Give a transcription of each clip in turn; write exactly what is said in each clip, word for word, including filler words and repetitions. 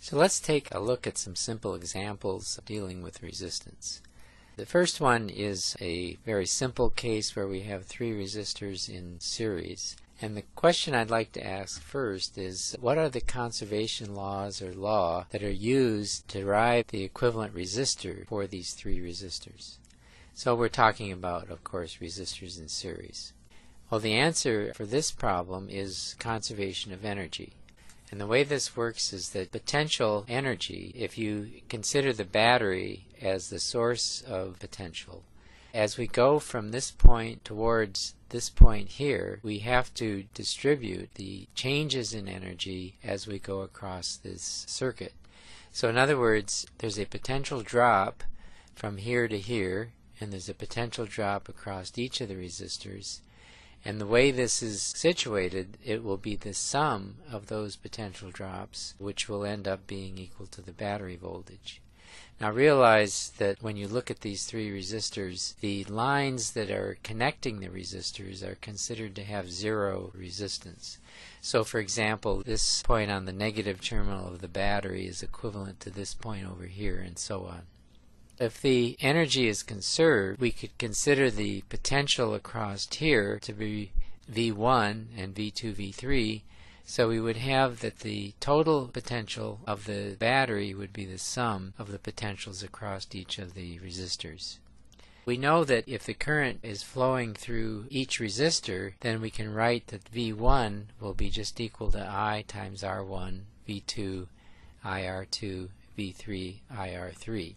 So let's take a look at some simple examples of dealing with resistance. The first one is a very simple case where we have three resistors in series. And the question I'd like to ask first is, what are the conservation laws or law that are used to derive the equivalent resistor for these three resistors? So we're talking about, of course, resistors in series. Well, the answer for this problem is conservation of energy. And the way this works is that potential energy, if you consider the battery as the source of potential, as we go from this point towards this point here, we have to distribute the changes in energy as we go across this circuit. So in other words, there's a potential drop from here to here, and there's a potential drop across each of the resistors. And the way this is situated, it will be the sum of those potential drops, which will end up being equal to the battery voltage. Now realize that when you look at these three resistors, the lines that are connecting the resistors are considered to have zero resistance. So for example, this point on the negative terminal of the battery is equivalent to this point over here, and so on. If the energy is conserved, we could consider the potential across here to be V one and V two, V three, so we would have that the total potential of the battery would be the sum of the potentials across each of the resistors. We know that if the current is flowing through each resistor, then we can write that V one will be just equal to I times R one, V two, I R two, V three, I R three.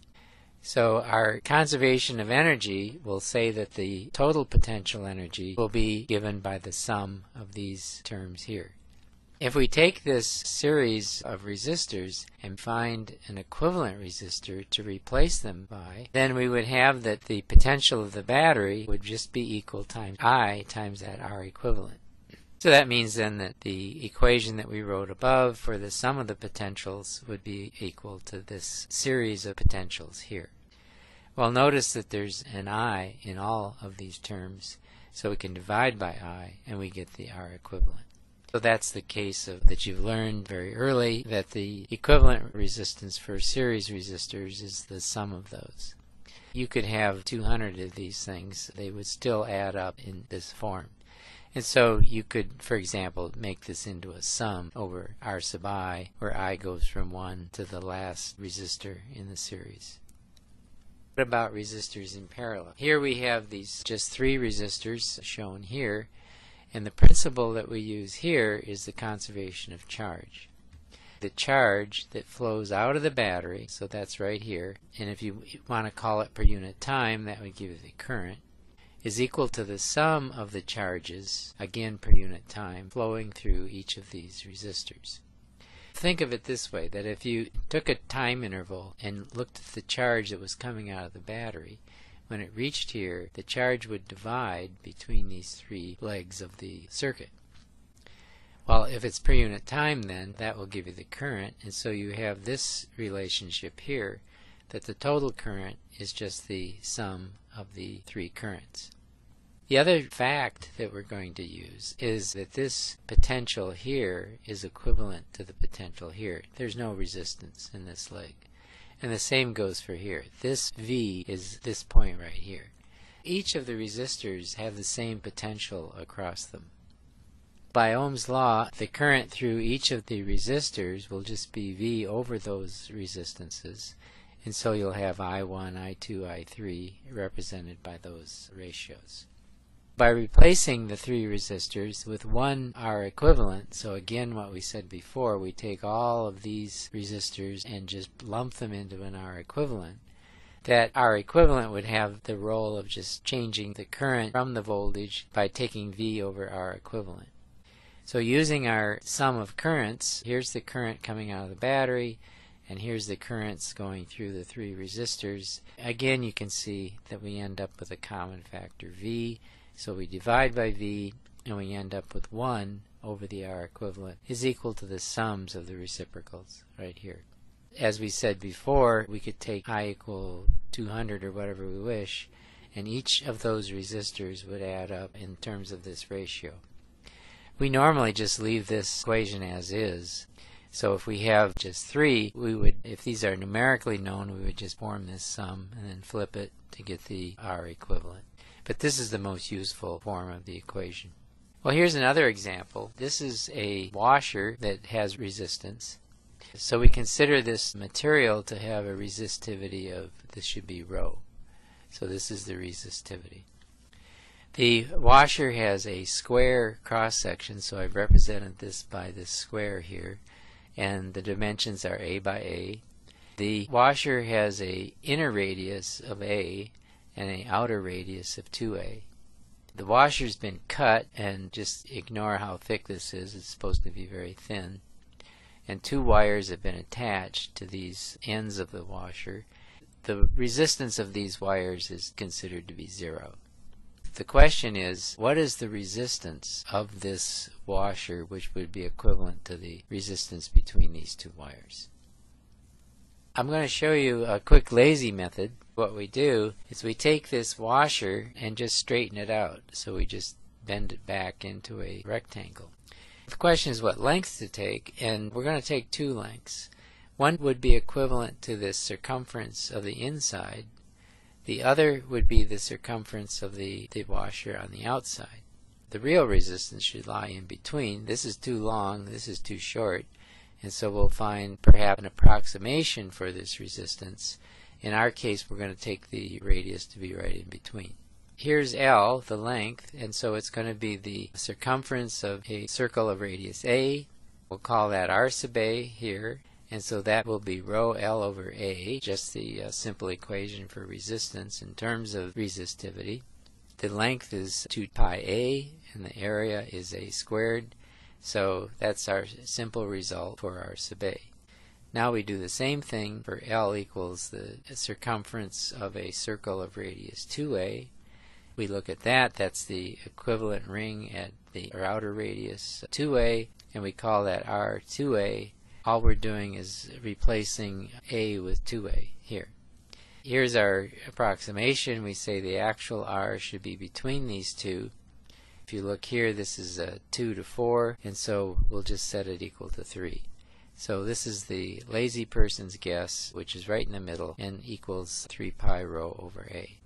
So our conservation of energy will say that the total potential energy will be given by the sum of these terms here. If we take this series of resistors and find an equivalent resistor to replace them by, then we would have that the potential of the battery would just be equal times I times that R equivalent. So that means then that the equation that we wrote above for the sum of the potentials would be equal to this series of potentials here. Well, notice that there's an I in all of these terms, so we can divide by I and we get the R equivalent. So that's the case of that you've learned very early, that the equivalent resistance for series resistors is the sum of those. You could have two hundred of these things, they would still add up in this form. And so you could, for example, make this into a sum over R sub I, where I goes from one to the last resistor in the series. What about resistors in parallel? Here we have these just three resistors shown here, and the principle that we use here is the conservation of charge. The charge that flows out of the battery, so that's right here, and if you want to call it per unit time, that would give you the current, is equal to the sum of the charges, again per unit time, flowing through each of these resistors. Think of it this way, that if you took a time interval and looked at the charge that was coming out of the battery, when it reached here, the charge would divide between these three legs of the circuit. Well, if it's per unit time, then that will give you the current, and so you have this relationship here, that the total current is just the sum of the three currents. The other fact that we're going to use is that this potential here is equivalent to the potential here. There's no resistance in this leg. And the same goes for here. This V is this point right here. Each of the resistors have the same potential across them. By Ohm's law, the current through each of the resistors will just be V over those resistances. And so you'll have I one, I two, I three represented by those ratios. By replacing the three resistors with one R equivalent, so again what we said before, we take all of these resistors and just lump them into an R equivalent, that R equivalent would have the role of just changing the current from the voltage by taking V over R equivalent. So using our sum of currents, here's the current coming out of the battery, and here's the currents going through the three resistors. Again, you can see that we end up with a common factor V. So we divide by V, and we end up with one over the R equivalent is equal to the sums of the reciprocals right here. As we said before, we could take I equal two hundred or whatever we wish, and each of those resistors would add up in terms of this ratio. We normally just leave this equation as is. So if we have just three, we would, if these are numerically known, we would just form this sum and then flip it to get the R equivalent. But this is the most useful form of the equation. Well, here's another example. This is a washer that has resistance. So we consider this material to have a resistivity of, this should be rho. So this is the resistivity. The washer has a square cross-section, so I've represented this by this square here, and the dimensions are A by A. The washer has a inner radius of A and an outer radius of two A. The washer's been cut, and just ignore how thick this is, it's supposed to be very thin. And two wires have been attached to these ends of the washer. The resistance of these wires is considered to be zero. The question is, what is the resistance of this washer, which would be equivalent to the resistance between these two wires? I'm going to show you a quick lazy method. What we do is we take this washer and just straighten it out. So we just bend it back into a rectangle. The question is what length to take, and we're going to take two lengths. One would be equivalent to the circumference of the inside. The other would be the circumference of the, the washer on the outside. The real resistance should lie in between. This is too long, this is too short, and so we'll find perhaps an approximation for this resistance. In our case, we're going to take the radius to be right in between. Here's L, the length, and so it's going to be the circumference of a circle of radius A. We'll call that R sub A here. And so that will be rho L over A, just the uh, simple equation for resistance in terms of resistivity. The length is two pi A, and the area is A squared. So that's our simple result for R sub A. Now we do the same thing for L equals the circumference of a circle of radius two A. We look at that, that's the equivalent ring at the outer radius two A, and we call that R two A. All we're doing is replacing A with two A here. Here's our approximation. We say the actual R should be between these two. If you look here, this is a two to four, and so we'll just set it equal to three. So this is the lazy person's guess, which is right in the middle, and equals three pi rho over A.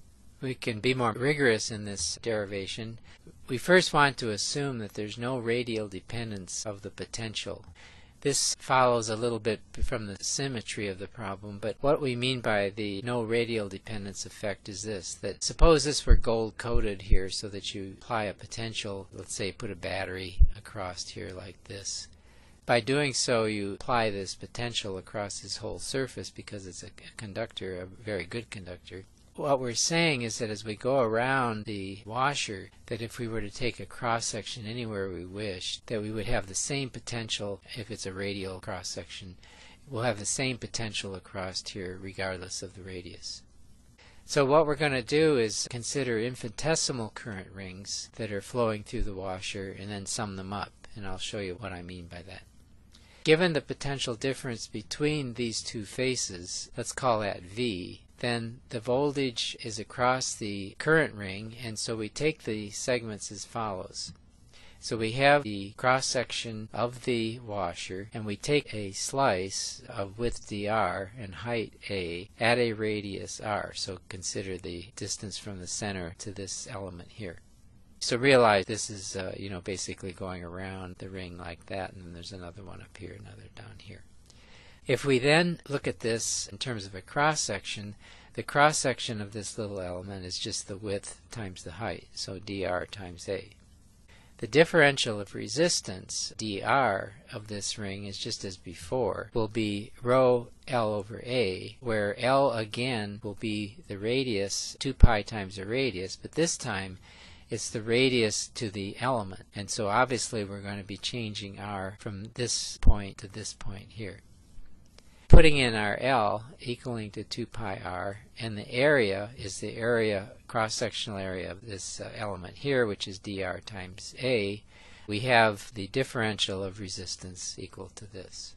We can be more rigorous in this derivation. We first want to assume that there's no radial dependence of the potential. This follows a little bit from the symmetry of the problem, but what we mean by the no radial dependence effect is this, that suppose this were gold coated here so that you apply a potential, let's say put a battery across here like this. By doing so, you apply this potential across this whole surface because it's a conductor, a very good conductor. What we're saying is that as we go around the washer, that if we were to take a cross-section anywhere we wish, that we would have the same potential if it's a radial cross-section. We'll have the same potential across here regardless of the radius. So what we're going to do is consider infinitesimal current rings that are flowing through the washer and then sum them up, and I'll show you what I mean by that. Given the potential difference between these two faces, let's call that V, then the voltage is across the current ring, and so we take the segments as follows. So we have the cross-section of the washer, and we take a slice of width dr and height A at a radius r, so consider the distance from the center to this element here. So realize this is uh, you know, basically going around the ring like that, and then there's another one up here, another down here. If we then look at this in terms of a cross-section, the cross-section of this little element is just the width times the height, so dr times A. The differential of resistance, dr, of this ring is just as before, will be rho L over A, where L again will be the radius, two pi times the radius, but this time it's the radius to the element, and so obviously we're going to be changing r from this point to this point here. Putting in our L equaling to two pi r, and the area is the area, cross-sectional area of this uh, element here, which is dr times A, we have the differential of resistance equal to this.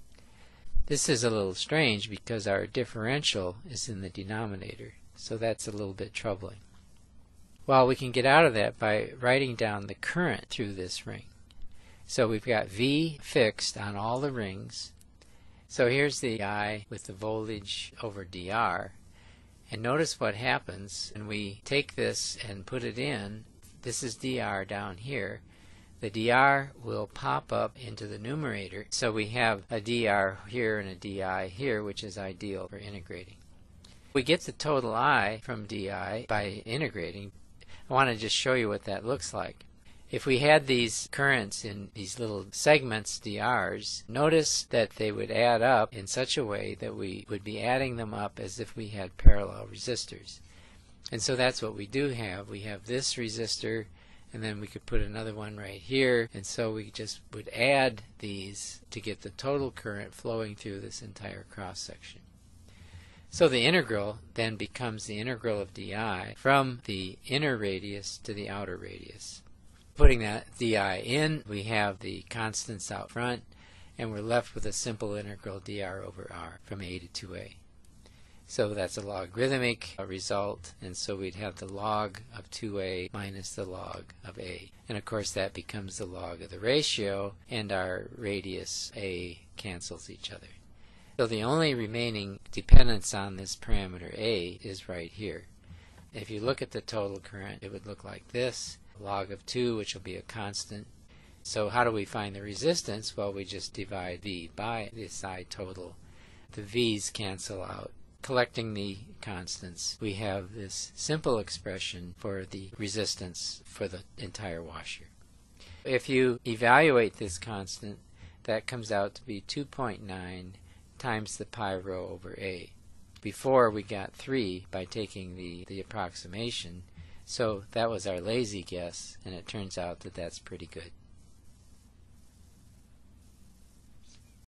This is a little strange because our differential is in the denominator, so that's a little bit troubling. Well, we can get out of that by writing down the current through this ring. So we've got V fixed on all the rings. So here's the I with the voltage over dr. And notice what happens when we take this and put it in. This is dr down here. The dr will pop up into the numerator. So we have a dr here and a di here, which is ideal for integrating. We get the total I from di by integrating. I want to just show you what that looks like. If we had these currents in these little segments, drs, notice that they would add up in such a way that we would be adding them up as if we had parallel resistors. And so that's what we do have. We have this resistor, and then we could put another one right here, and so we just would add these to get the total current flowing through this entire cross section. So the integral then becomes the integral of di from the inner radius to the outer radius. Putting that di in, we have the constants out front, and we're left with a simple integral dr over r from a to two a. So that's a logarithmic result, and so we'd have the log of two a minus the log of a. And of course that becomes the log of the ratio, and our radius a cancels each other. So the only remaining dependence on this parameter a is right here. If you look at the total current, it would look like this. Log of two, which will be a constant. So how do we find the resistance? Well, we just divide V by this I total. The V's cancel out. Collecting the constants, we have this simple expression for the resistance for the entire washer. If you evaluate this constant, that comes out to be two point nine times the pi rho over A. Before we got three by taking the, the approximation. So that was our lazy guess, and it turns out that that's pretty good.